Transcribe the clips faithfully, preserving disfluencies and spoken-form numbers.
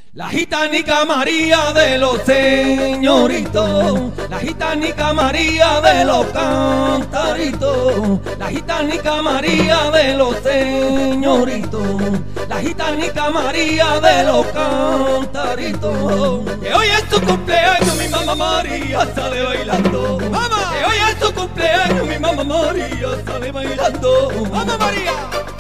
La gitanica María de los señoritos, la gitanica María de los cantaritos, la gitanica María de los señoritos, la gitanica María de los cantaritos. Que hoy es tu cumpleaños, mi mamá María sale bailando. ¡Mamá! Que hoy es tu cumpleaños, mi mamá María sale bailando. ¡Mamá María!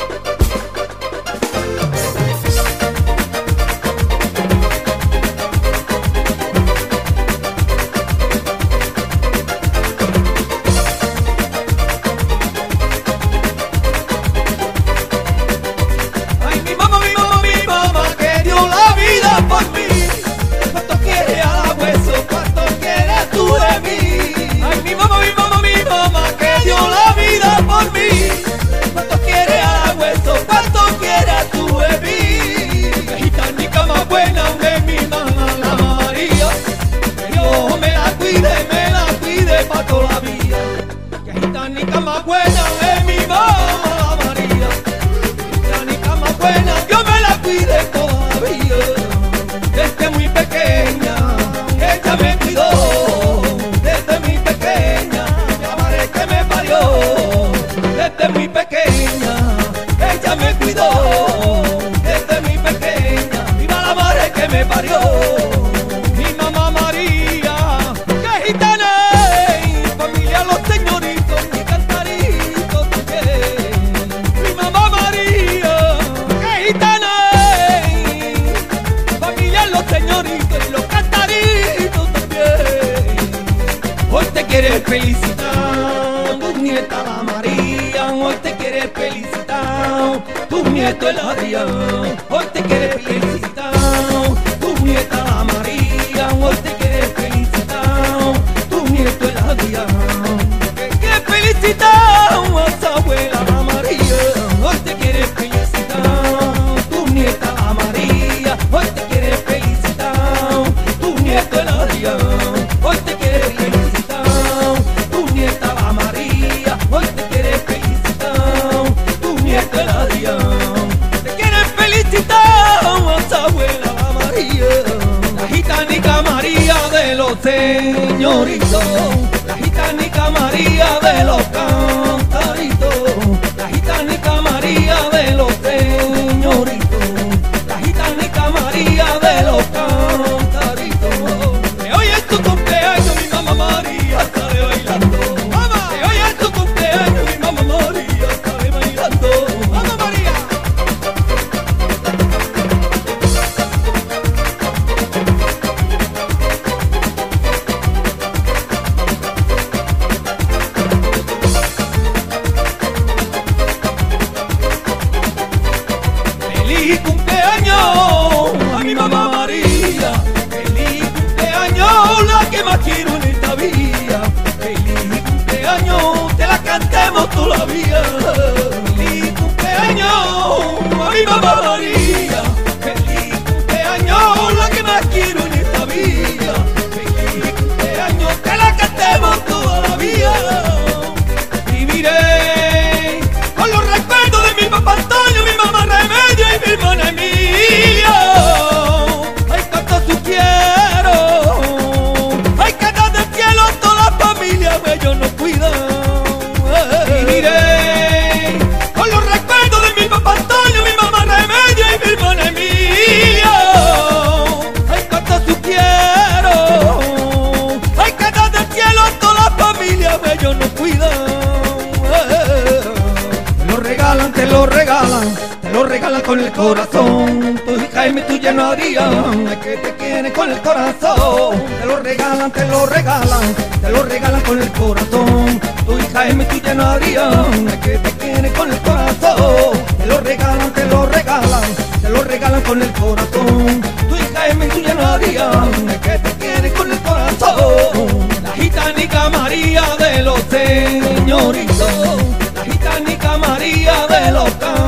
Más buena es mi mamá María, gitanica más buena, Dios me la cuide todavía. Desde muy pequeña ella me cuidó, desde muy pequeña la madre que me parió. Desde muy pequeña ella me cuidó, desde muy pequeña viva la madre que me parió. Mi mamá María, que gitana, familia los señoritos. Quiere felicitar tu nieta la María, hoy te quiere felicitar tu nieto el Adrián, hoy te quiere felicitar tu nieta la María, hoy te quiere felicitar tu nieto el Adrián. Que quiere felicitar a su abuela la María, hoy te quiere felicitar tu nieta la María, hoy te quiere felicitar tu nieto el Adrián, hoy te quiere felicitar. Señorito, la gitanica María de los cantaritos, la gitanica María de los señoritos, la gitanica María de los cantaritos. Que hoy es tu cumpleaños, mi mamá María sale bailando. ¡Mamá! Que hoy es tu cumpleaños, mi mamá María sale bailando. ¡Mamá María! ¡Feliz cumpleaños a mi mamá María! ¡Feliz cumpleaños, la que más quiero en esta vida! ¡Feliz cumpleaños, te la cantemos todavía! ¡Feliz cumpleaños a mi mamá María! ¡Feliz cumpleaños, la que más quiero en esta vida! ¡Feliz cumpleaños, te la cantemos todavía! Viviré con los recuerdos de mi papá Antonio, mi mamá Remedio y mi hermana Emilia. Ay, cuánto tú quiero, ay, que desde el cielo toda la familia ellos nos cuidan. Viviré con los recuerdos de mi papá Antonio, mi mamá Remedio y mi hermana Emilia. Ay, cuánto tú quiero, ay, que desde el cielo toda la familia ellos nos cuidan. Te lo regalan, te lo regalan, te lo regalan con el corazón. Tu hija y mi tuya no harían, es que te quieren con el corazón. Te lo regalan, te lo regalan, te lo regalan con el corazón. Tu hija y mi tuya no harían, es que te quieren con el corazón. Te lo regalan, te lo regalan, te lo regalan con el corazón. Tu hija y mi tuya no harían, es que te quieren con el corazón. La gitanica María de los señoritos, la gitanica María de los